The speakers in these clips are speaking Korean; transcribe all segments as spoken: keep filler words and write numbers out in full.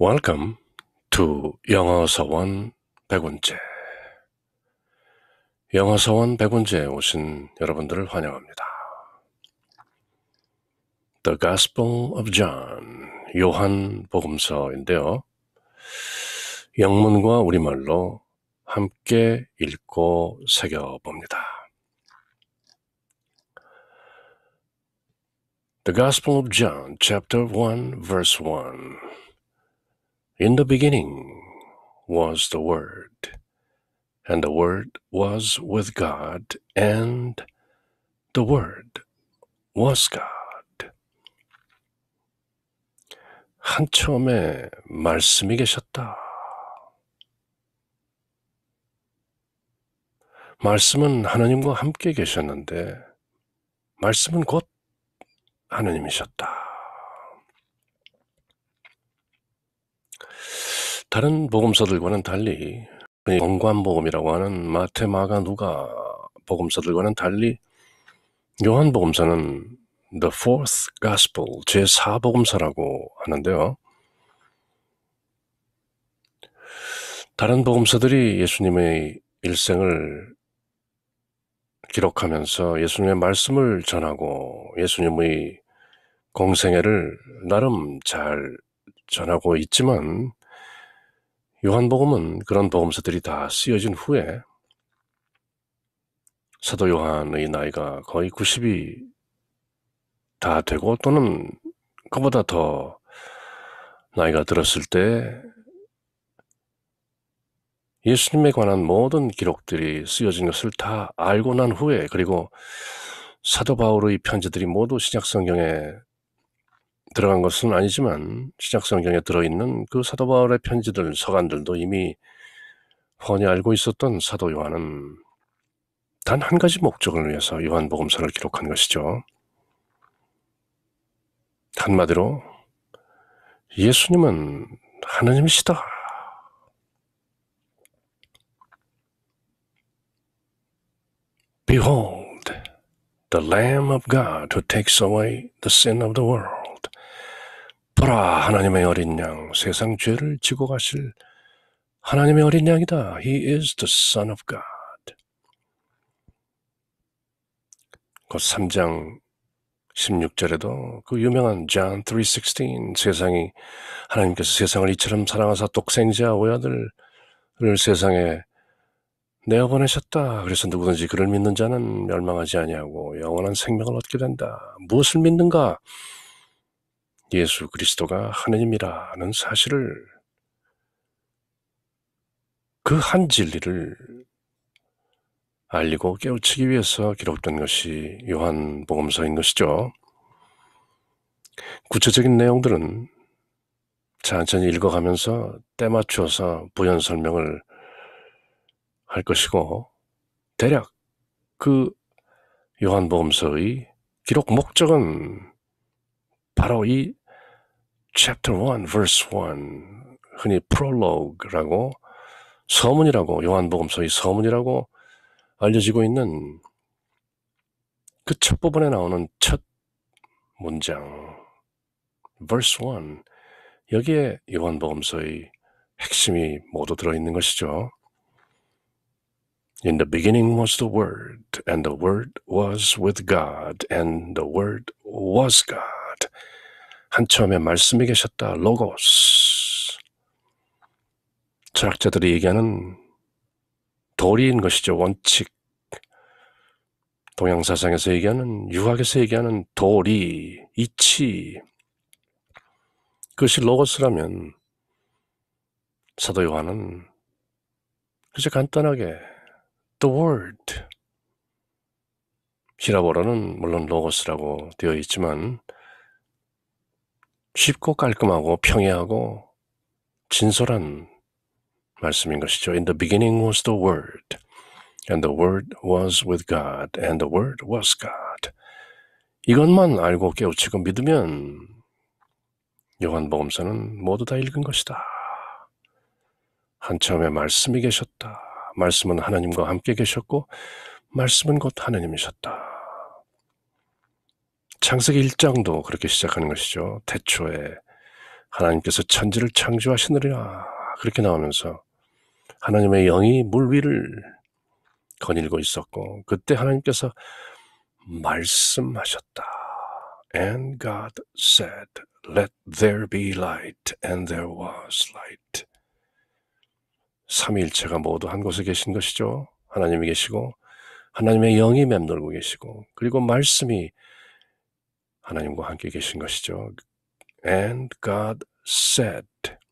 Welcome to 영어서원 백운째. 영어서원 백운째에 오신 여러분들을 환영합니다. The Gospel of John, 요한 복음서인데요. 영문과 우리말로 함께 읽고 새겨봅니다. The Gospel of John, chapter one, verse one. In the beginning was the Word, and the Word was with God, and the Word was God. 한처음에 말씀이 계셨다. 말씀은 하나님과 함께 계셨는데 말씀은 곧 하나님이셨다. 다른 복음서들과는 달리 연관복음이라고 하는 마태, 마가, 누가 복음서들과는 달리 요한 복음서는 The Fourth Gospel, 제사 복음서라고 하는데요. 다른 복음서들이 예수님의 일생을 기록하면서 예수님의 말씀을 전하고 예수님의 공생애를 나름 잘 전하고 있지만 요한복음은 그런 복음서들이 다 쓰여진 후에 사도 요한의 나이가 거의 구십이 다 되고 또는 그보다 더 나이가 들었을 때 예수님에 관한 모든 기록들이 쓰여진 것을 다 알고 난 후에, 그리고 사도 바울의 편지들이 모두 신약성경에 들어간 것은 아니지만 신약성경에 들어있는 그 사도 바울의 편지들, 서간들도 이미 훤히 알고 있었던 사도 요한은 단 한 가지 목적을 위해서 요한복음서를 기록한 것이죠. 한마디로 예수님은 하나님이시다. Behold, the Lamb of God who takes away the sin of the world. 보라, 하나님의 어린 양, 세상 죄를 지고 가실 하나님의 어린 양이다. He is the Son of God. 그 삼 장 십육 절에도 그 유명한 John three sixteen, 세상이 하나님께서 세상을 이처럼 사랑하사 독생자 외아들을 세상에 내어보내셨다. 그래서 누구든지 그를 믿는 자는 멸망하지 아니하고 영원한 생명을 얻게 된다. 무엇을 믿는가? 예수 그리스도가 하나님이라는 사실을, 그 한 진리를 알리고 깨우치기 위해서 기록된 것이 요한복음서인 것이죠. 구체적인 내용들은 천천히 읽어가면서 때맞추어서 부연 설명을 할 것이고, 대략 그 요한복음서의 기록 목적은 바로 이 chapter one, verse one, 흔히 prologue라고, 서문이라고, 요한복음서의 서문이라고 알려지고 있는 그 첫 부분에 나오는 첫 문장 verse one, 여기에 요한복음서의 핵심이 모두 들어있는 것이죠. In the beginning was the Word, and the Word was with God, and the Word was God. 한처음에 말씀이 계셨다. 로고스. 철학자들이 얘기하는 도리인 것이죠. 원칙. 동양사상에서 얘기하는, 유학에서 얘기하는 도리, 이치. 그것이 로고스라면 사도 요한은 그저 간단하게 The Word, 히라보로는 물론 로고스라고 되어 있지만 쉽고 깔끔하고 평이하고 진솔한 말씀인 것이죠. In the beginning was the Word, and the Word was with God, and the Word was God. 이것만 알고 깨우치고 믿으면 요한복음서는 모두 다 읽은 것이다. 한처음에 말씀이 계셨다. 말씀은 하나님과 함께 계셨고 말씀은 곧 하나님이셨다. 창세기 일 장도 그렇게 시작하는 것이죠. 태초에 하나님께서 천지를 창조하시느니라 그렇게 나오면서 하나님의 영이 물 위를 거닐고 있었고 그때 하나님께서 말씀하셨다. And God said, let there be light, and there was light. 삼위일체가 모두 한 곳에 계신 것이죠. 하나님이 계시고 하나님의 영이 맴돌고 계시고 그리고 말씀이 하나님과 함께 계신 것이죠. And God said,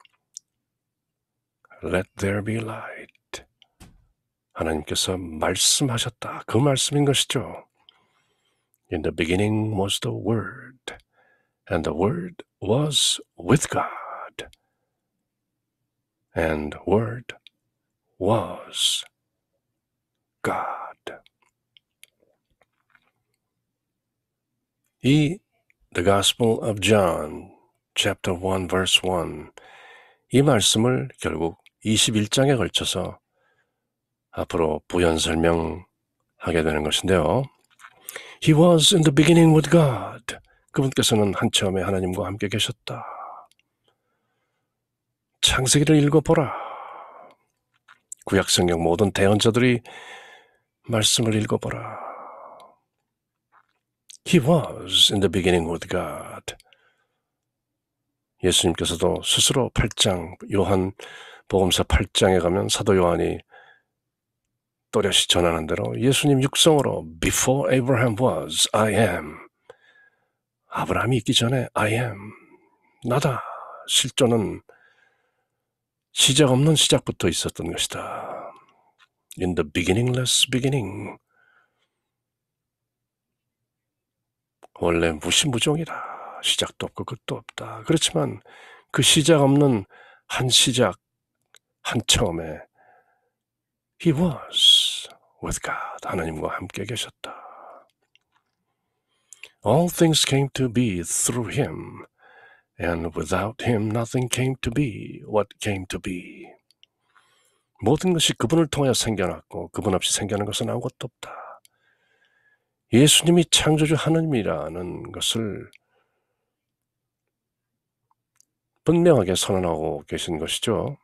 let there be light. 하나님께서 말씀하셨다. 그 말씀인 것이죠. In the beginning was the Word, and the Word was with God, and the Word was God. 이 The Gospel of John, chapter one, verse one, 이 말씀을 결국 이십일 장에 걸쳐서 앞으로 부연 설명하게 되는 것인데요. He was in the beginning with God. 그분께서는 한처음에 하나님과 함께 계셨다. 창세기를 읽어보라. 구약성경 모든 대언자들이 말씀을 읽어보라. He was in the beginning with God. 예수님께서도 스스로 팔 장, 요한 복음서 팔 장에 가면 사도 요한이 또렷이 전하는 대로 예수님 육성으로 Before Abraham was, I am. 아브라함이 있기 전에 I am. 나다. 실존은 시작 없는 시작부터 있었던 것이다. In the beginningless beginning. 원래 무시무종이다. 시작도 없고 끝도 없다. 그렇지만 그 시작 없는 한 시작, 한 처음에 He was with God. 하나님과 함께 계셨다. All things came to be through Him, and without Him nothing came to be what came to be. 모든 것이 그분을 통하여 생겨났고 그분 없이 생겨난 것은 아무것도 없다. 예수님이 창조주 하나님이라는 것을 분명하게 선언하고 계신 것이죠.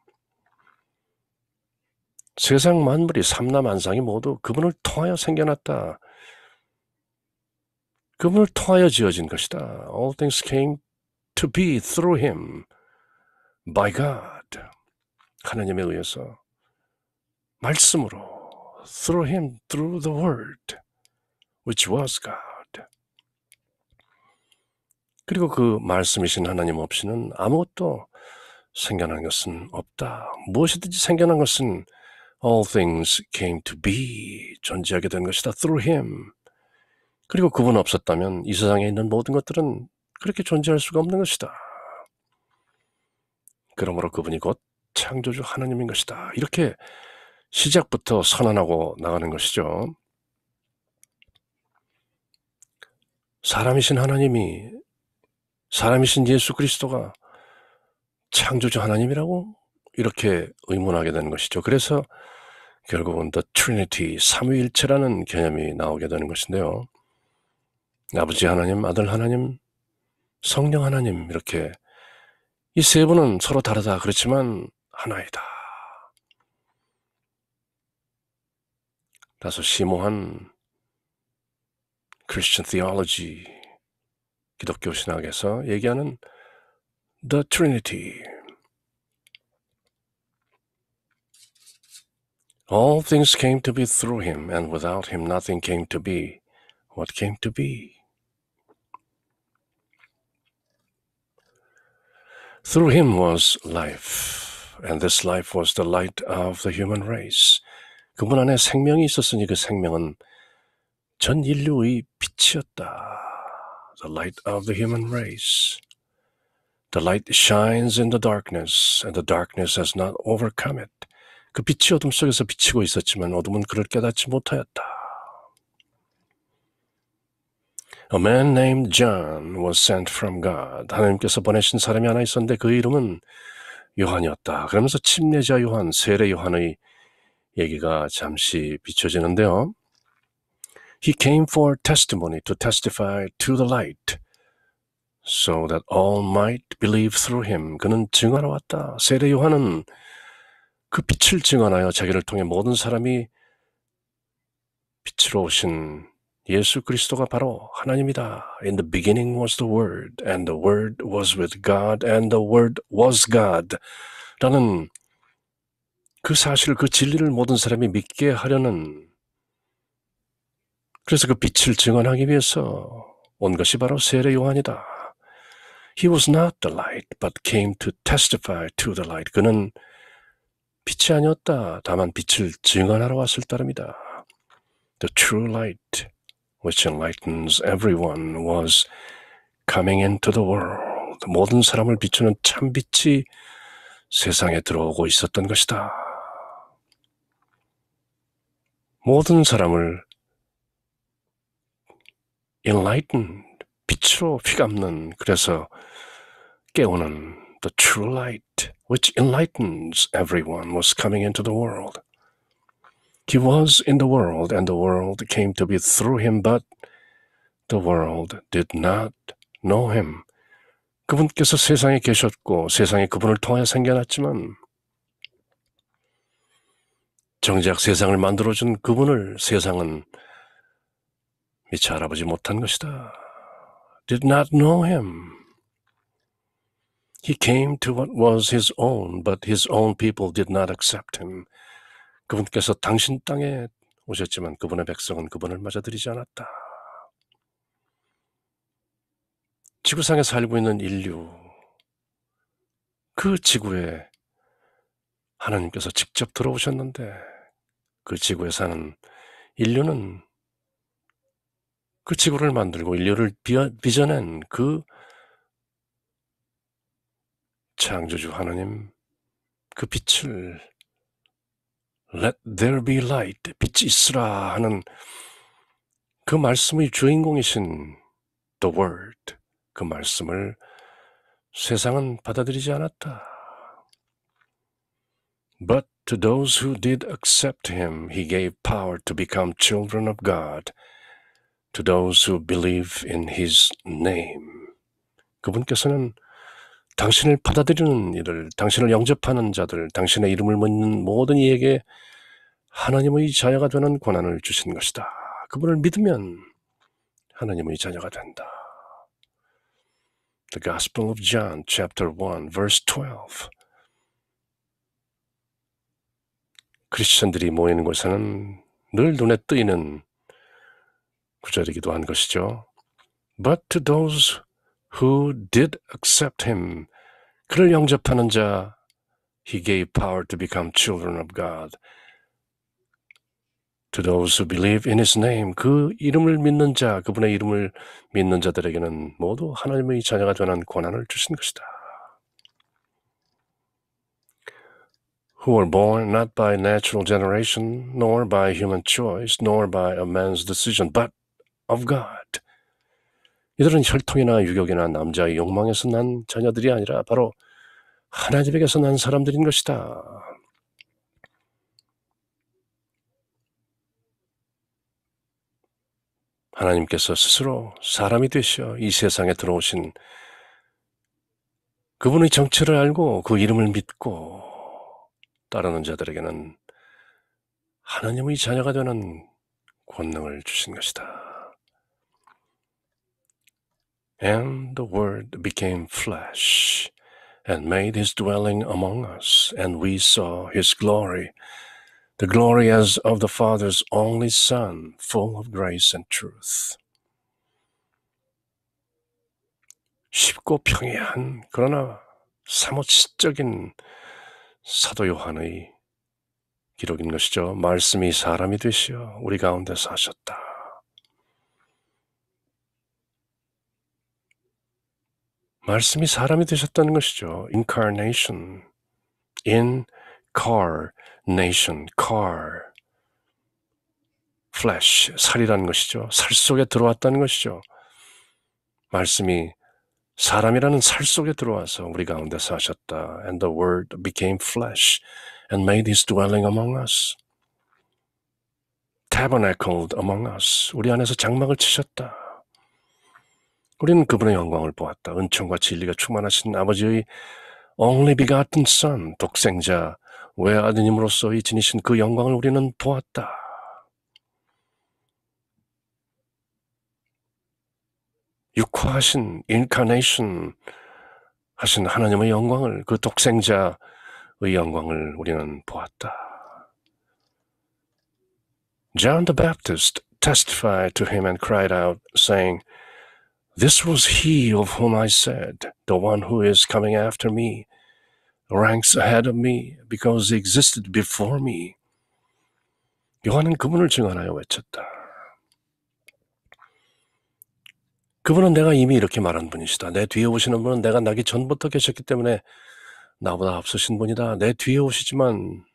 세상 만물이 삼라만상이 모두 그분을 통하여 생겨났다. 그분을 통하여 지어진 것이다. All things came to be through Him, by God. 하나님에 의해서 말씀으로 through Him, through the Word, which was God. 그리고 그 말씀이신 하나님 없이는 아무것도 생겨난 것은 없다. 무엇이든지 생겨난 것은 all things came to be, 존재하게 된 것이다. through Him. 그리고 그분 없었다면 이 세상에 있는 모든 것들은 그렇게 존재할 수가 없는 것이다. 그러므로 그분이 곧 창조주 하나님인 것이다. 이렇게 시작부터 선언하고 나가는 것이죠. 사람이신 하나님이, 사람이신 예수 그리스도가 창조주 하나님이라고 이렇게 의문하게 되는 것이죠. 그래서 결국은 The Trinity, 삼위일체라는 개념이 나오게 되는 것인데요. 아버지 하나님, 아들 하나님, 성령 하나님, 이렇게 이 세 분은 서로 다르다. 그렇지만 하나이다. 다소 심오한 Christian theology, 기독교 신학에서 얘기하는 The Trinity. All things came to be through Him, and without Him nothing came to be what came to be. Through Him was life, and this life was the light of the human race. 그분 안에 생명이 있었으니 그 생명은 전 인류의 빛이었다. The light of the human race. The light shines in the darkness, and the darkness has not overcome it. 그 빛이 어둠 속에서 비치고 있었지만 어둠은 그를 깨닫지 못하였다. A man named John was sent from God. 하나님께서 보내신 사람이 하나 있었는데 그 이름은 요한이었다. 그러면서 침례자 요한, 세례 요한의 얘기가 잠시 비춰지는데요. He came for testimony, to testify to the light. so that all might believe through him. 그는 증언하러 왔다. 세례 요한은 그 빛을 증언하여 자기를 통해 모든 사람이 빛으로 오신 예수 그리스도가 바로 하나님이다. In the beginning was the Word, and the Word was with God, and the Word was God. 라는 그 사실, 그 진리를 모든 사람이 믿게 하려는, 그래서 그 빛을 증언하기 위해서 온 것이 바로 세례 요한이다. He was not the light, but came to testify to the light. 그는 빛이 아니었다. 다만 빛을 증언하러 왔을 따름이다. The true light, which enlightens everyone, was coming into the world. 모든 사람을 비추는 참 빛이 세상에 들어오고 있었던 것이다. 모든 사람을 enlighten, 빛으로 휘감는, 그래서 깨우는 the true light, which enlightens everyone, was coming into the world. He was in the world, and the world came to be through him, but the world did not know him. 그분께서 세상에 계셨고 세상이 그분을 통하여 생겨났지만 정작 세상을 만들어준 그분을 세상은 미처 알아보지 못한 것이다. Did not know him. He came to what was his own, but his own people did not accept him. 그분께서 당신 땅에 오셨지만 그분의 백성은 그분을 맞아들이지 않았다. 지구상에 살고 있는 인류, 그 지구에 하나님께서 직접 들어오셨는데 그 지구에 사는 인류는 그 지구를 만들고 인류를 빚어낸 그 창조주 하나님, 그 빛을 Let there be light, 빛이 있으라 하는 그 말씀의 주인공이신 The Word, 그 말씀을 세상은 받아들이지 않았다. But to those who did accept him, he gave power to become children of God, to those who believe in his name. 그분께서는 당신을 받아들이는 이들, 당신을 영접하는 자들, 당신의 이름을 묻는 모든 이에게 하나님의 자녀가 되는 권한을 주신 것이다. 그분을 믿으면 하나님의 자녀가 된다. The Gospel of John, chapter one, verse twelve. 크리스천들이 모이는 곳에는 늘 눈에 띄는 구절이기도 한 것이죠. But to those who did accept him, 그를 영접하는 자, he gave power to become children of God. To those who believe in his name, 그 이름을 믿는 자, 그분의 이름을 믿는 자들에게는 모두 하나님의 자녀가 되는 권한을 주신 것이다. Who were born not by natural generation, nor by human choice, nor by a man's decision, but of God. 이들은 혈통이나 유격이나 남자의 욕망에서 난 자녀들이 아니라 바로 하나님에게서 난 사람들인 것이다. 하나님께서 스스로 사람이 되셔 이 세상에 들어오신 그분의 정체를 알고 그 이름을 믿고 따르는 자들에게는 하나님의 자녀가 되는 권능을 주신 것이다. And the Word became flesh and made his dwelling among us, and we saw his glory, the glory as of the Father's only Son, full of grace and truth. 쉽고 평이한 그러나 사뭇 시적인 사도 요한의 기록인 것이죠. 말씀이 사람이 되시어 우리 가운데 사셨다. 말씀이 사람이 되셨다는 것이죠. Incarnation, incarnation, car, flesh, 살이라는 것이죠. 살 속에 들어왔다는 것이죠. 말씀이 사람이라는 살 속에 들어와서 우리 가운데 사셨다. And the Word became flesh and made his dwelling among us. Tabernacled among us. 우리 안에서 장막을 치셨다. 우리는 그분의 영광을 보았다. 은총과 진리가 충만하신 아버지의 only begotten son, 독생자, 외아드님으로서 이 지니신 그 영광을 우리는 보았다. 육화하신 incarnation 하신 하나님의 영광을, 그 독생자의 영광을 우리는 보았다. John the Baptist testified to him and cried out, saying, This was he of whom I said, the one who is coming after me ranks ahead of me because he existed before me. 요한은 그분을 증언하여 외쳤다. 그분은 내가 이미 이렇게 말한 분이시다. 내 뒤에 오시는 분은 내가 나기 전부터 계셨기 때문에 나보다 앞서신 분이다. 내 뒤에 오시지만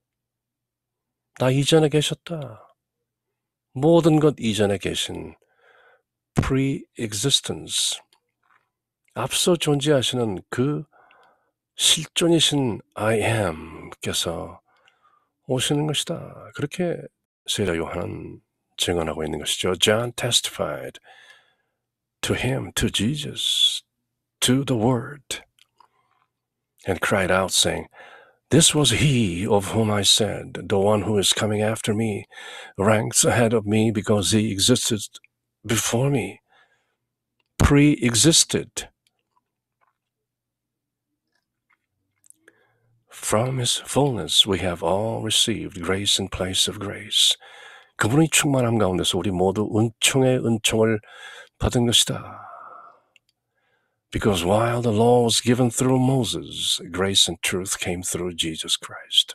나 이전에 계셨다. 모든 것 이전에 계신 pre-existence, 앞서 존재하시는 그 실존이신 I am께서 오시는 것이다. 그렇게 세례 요한은 증언하고 있는 것이죠. John testified to him, to Jesus, to the Word, and cried out, saying, This was he of whom I said, the one who is coming after me ranks ahead of me because he existed before me, pre-existed. From his fullness we have all received grace in place of grace. 그분의 충만함 가운데서 우리 모두 은총의 은총을 받은 것이다. Because while the law was given through Moses, grace and truth came through Jesus Christ.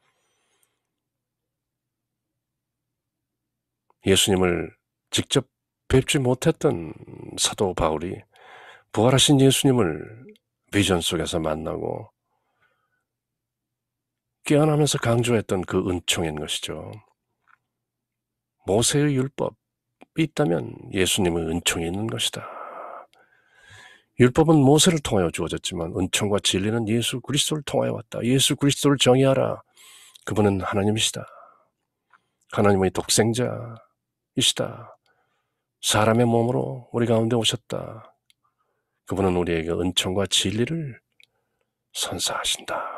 예수님을 직접 뵙지 못했던 사도 바울이 부활하신 예수님을 비전 속에서 만나고 깨어나면서 강조했던 그 은총인 것이죠. 모세의 율법이 있다면 예수님의 은총이 있는 것이다. 율법은 모세를 통하여 주어졌지만 은총과 진리는 예수 그리스도를 통하여 왔다. 예수 그리스도를 정의하라. 그분은 하나님이시다. 하나님의 독생자이시다. 사람의 몸으로 우리 가운데 오셨다. 그분은 우리에게 은총과 진리를 선사하신다.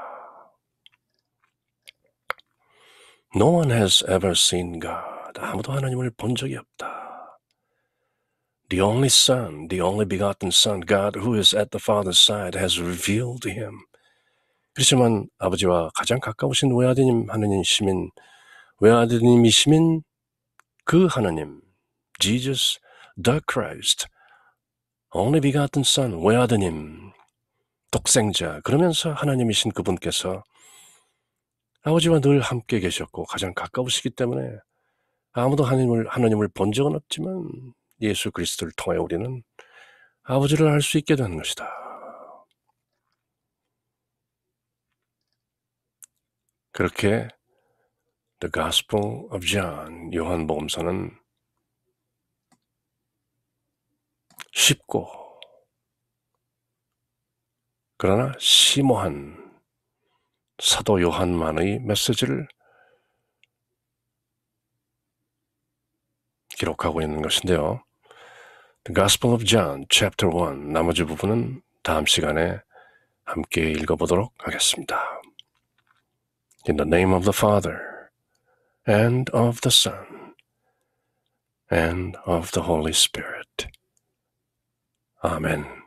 No one has ever seen God. 아무도 하나님을 본 적이 없다. The only Son, the only begotten Son, God who is at the Father's side has revealed him. 그렇지만 아버지와 가장 가까우신 외아드님 하느님이시민, 외아드님이시민 그 하나님, Jesus the Christ, only begotten Son, 외아드님, 독생자, 그러면서 하나님이신 그분께서 아버지와 늘 함께 계셨고 가장 가까우시기 때문에 아무도 하나님을, 하나님을 본 적은 없지만 예수 그리스도를 통해 우리는 아버지를 알 수 있게 된 것이다. 그렇게 The Gospel of John, 요한복음서는 쉽고 그러나 심오한 사도 요한만의 메시지를 기록하고 있는 것인데요. The Gospel of John, Chapter one, 나머지 부분은 다음 시간에 함께 읽어보도록 하겠습니다. In the name of the Father, and of the Son, and of the Holy Spirit. Amen.